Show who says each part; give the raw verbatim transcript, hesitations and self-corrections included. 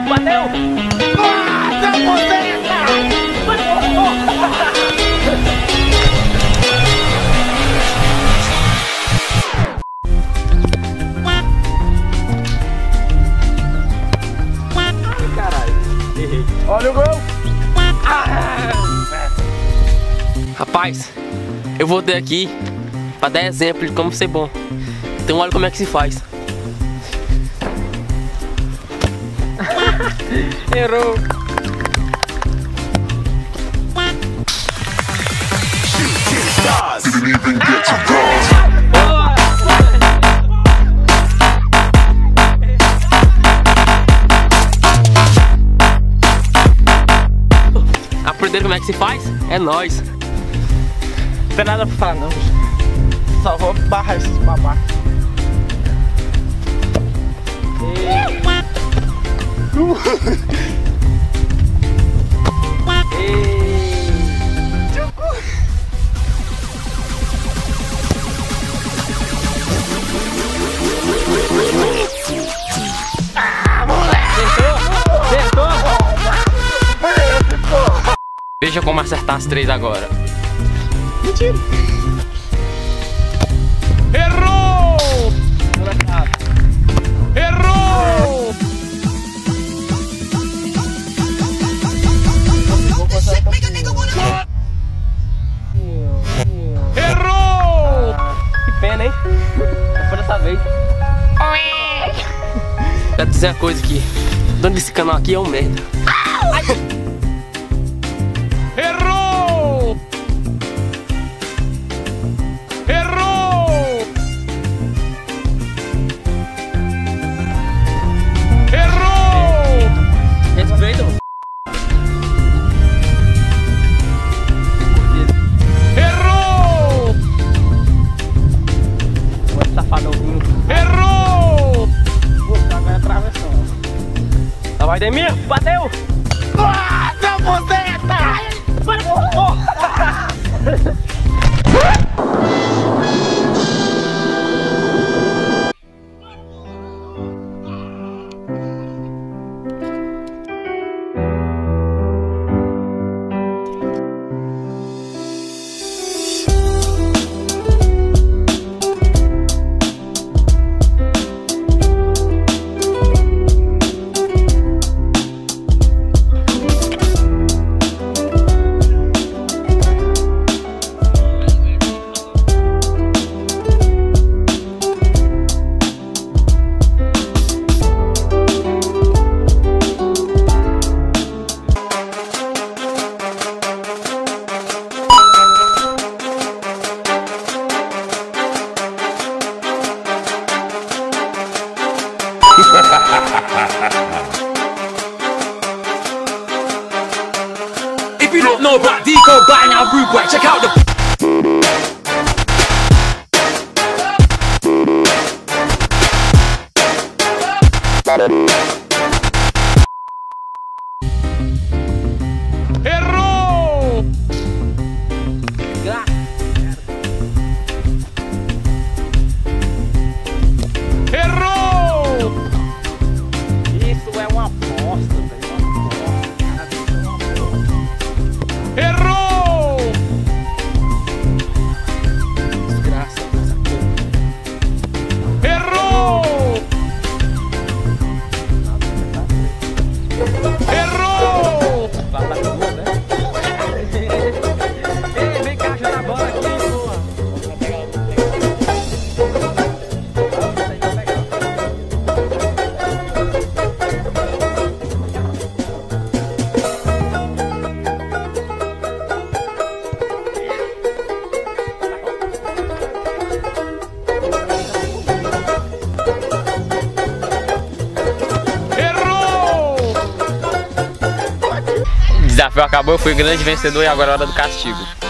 Speaker 1: Bateu! Nossa, buceta! Caralho, errei. Olha o gol! Ah! Rapaz, eu voltei aqui pra dar exemplo de como ser bom. Então olha como é que se faz. Errou. Aprenderam como é que se faz? É nóis.
Speaker 2: Não tem nada pra falar não. Só vou barrar esses babacas.
Speaker 1: Ah, moleque! Acertou! Acertou! Veja como acertar as três agora.
Speaker 2: Mentira!
Speaker 1: Errou! Errou! Errou!
Speaker 2: Que pena, hein? Não foi dessa vez.
Speaker 1: Quero dizer uma coisa aqui. O dono desse canal aqui é um merda. Errou! Errou! Errou!
Speaker 2: Respeita, mano.
Speaker 1: Errou!
Speaker 2: Esse safadãozinho.
Speaker 1: Errou!
Speaker 2: Puta, agora atravessou. Tá, vai, Demir! Bateu!
Speaker 1: Nossa, buceta!
Speaker 3: If you don't know about Deco by now, rude boy, check out the.
Speaker 1: Errou! Errou!
Speaker 2: Isso é uma aposta, velho. Uma aposta.
Speaker 1: Errou!
Speaker 2: Desgraça.
Speaker 1: Errou! Errou!
Speaker 2: Vai lá no gol, né? Ei, vem cá, joga a bola aqui, porra. Vai pegar, vai
Speaker 1: O desafio acabou, eu fui grande vencedor e agora é hora do castigo.